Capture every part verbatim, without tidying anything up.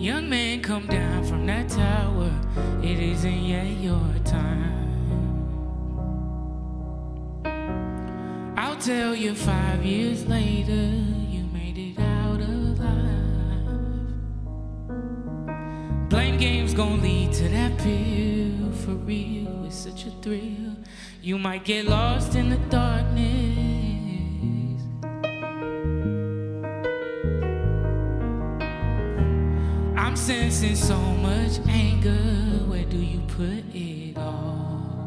Young man, come down from that tower. It isn't yet your time. I'll tell you five years later, you made it out alive. Blame game's gonna lead to that pill. For real, it's such a thrill. You might get lost in the darkness. I'm sensing so much anger. Where do you put it all?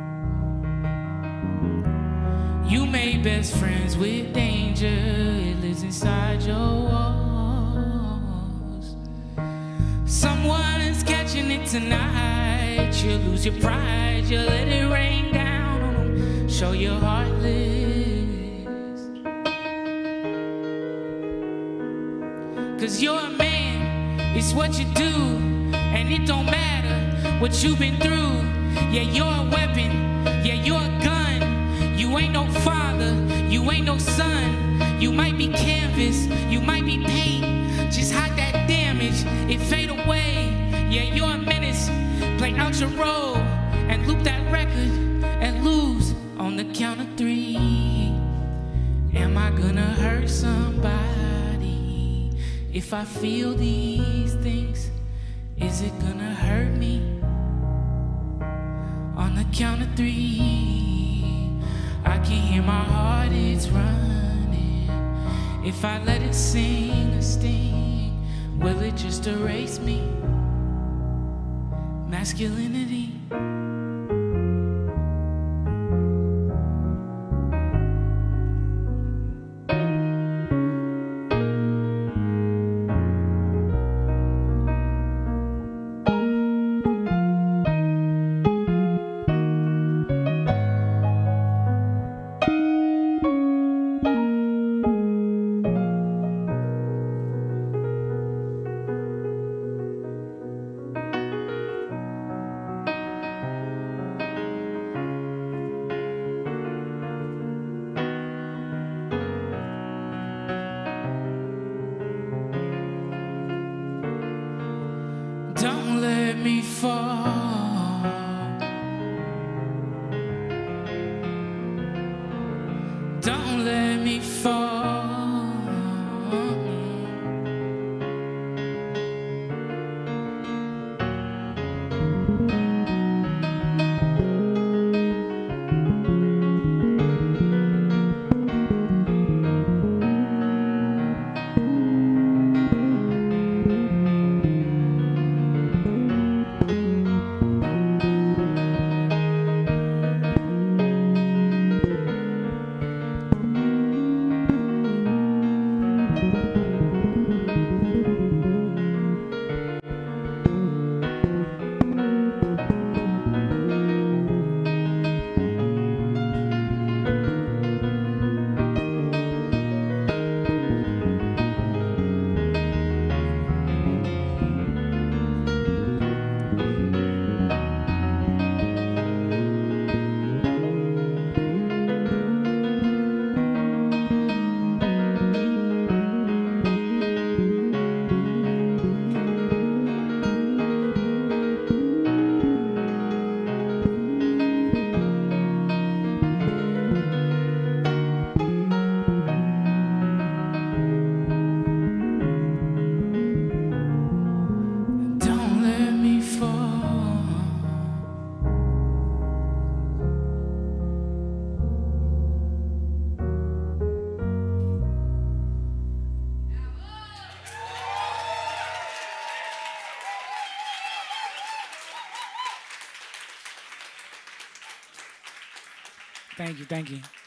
You made best friends with danger. It lives inside your walls. Someone is catching it tonight. You'll lose your pride. You'll let it rain down on them. Show your heartless. Cause you're a man. It's what you do, and it don't matter what you've been through. Yeah, you're a weapon, yeah, you're a gun. You ain't no father, you ain't no son. You might be canvas, you might be paint. Just hide that damage, it fade away. Yeah, you're a menace, play out your role and loop that record and lose on the count of three. Am I gonna hurt somebody? If I feel these things, is it gonna hurt me? On the count of three, I can hear my heart, it's running. If I let it sing a sting, will it just erase me? Masculinity. Don't let me fall. Don't let me fall. Thank you, thank you.